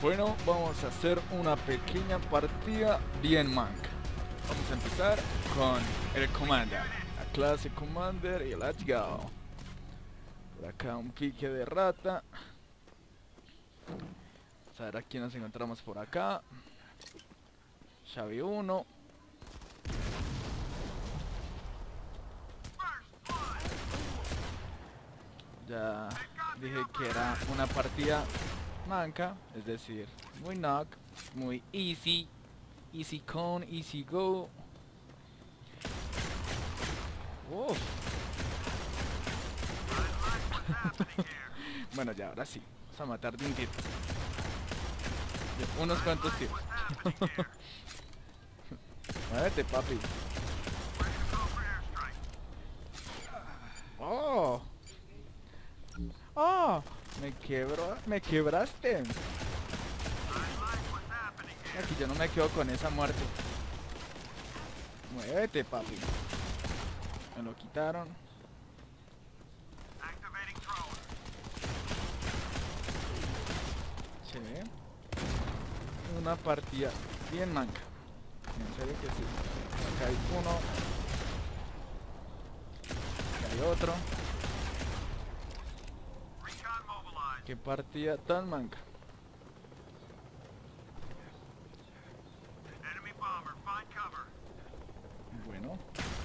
Bueno, vamos a hacer una pequeña partida bien manca. Vamos a empezar con el Commander, la clase Commander, y let's go. Por acá un pique de rata. Vamos a ver a quién nos encontramos por acá. Xavi 1. Ya dije que era una partida manca, es decir, muy knock, muy easy, easy con, easy go. Uf. Bueno, ya ahora sí, vamos a matar de un tiro. De unos cuantos tiros. Muévete, papi. Oh. Oh, me quebraste. Aquí yo no me quedo con esa muerte. Muévete, papi. Me lo quitaron. Sí. Una partida bien manca. En serio que sí. Acá hay uno. Acá hay otro. Qué partida tan manca. Bueno.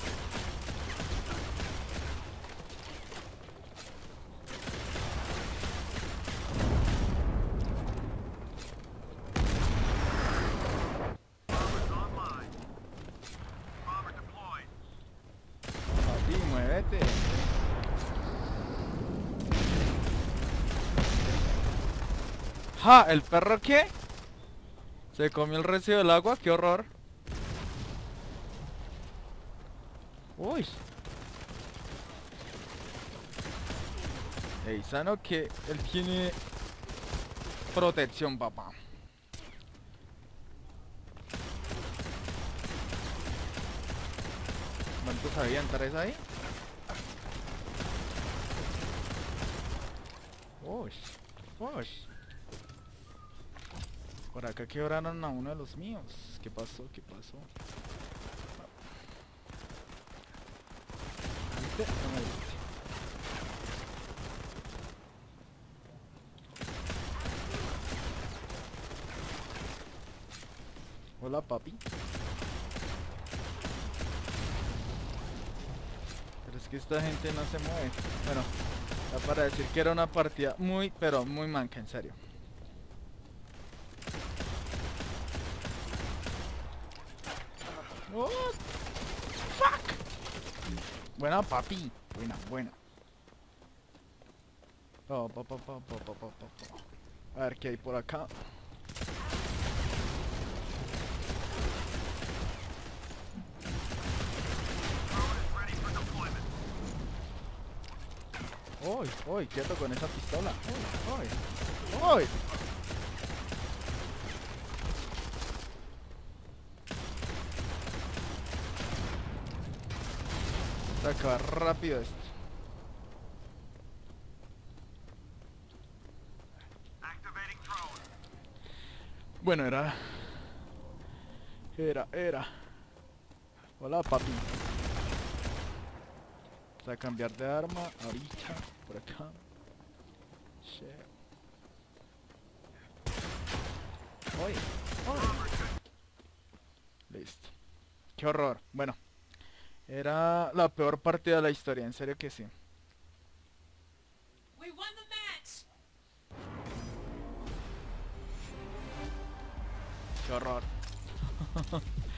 Papi, muévete. ¡Ja! ¿El perro qué? Se comió el residuo del agua, qué horror. Uy. Ey, sano que él tiene protección, papá. ¿Cuántos habían? ¿3 ahí? Uy. Uy. Por acá quebraron a uno de los míos. ¿Qué pasó? ¿Qué pasó? ¿Viste? No me viste. Hola, papi. Pero es que esta gente no se mueve. Bueno, ya para decir que era una partida muy, pero muy manca, en serio. What? Fuck. Buena, papi. Buena, buena. A ver qué hay por acá. ¡Uy! ¡Uy! Quieto con esa pistola. ¡Uy! ¡Uy! ¡Uy! Se acaba rápido esto. Bueno, era. Hola, papi. Vamos a cambiar de arma ahorita. Por acá. Shit. ¡Uy! ¡Uy! Listo. ¡Qué horror! Bueno. Era la peor partida de la historia, en serio que sí. ¡Qué horror!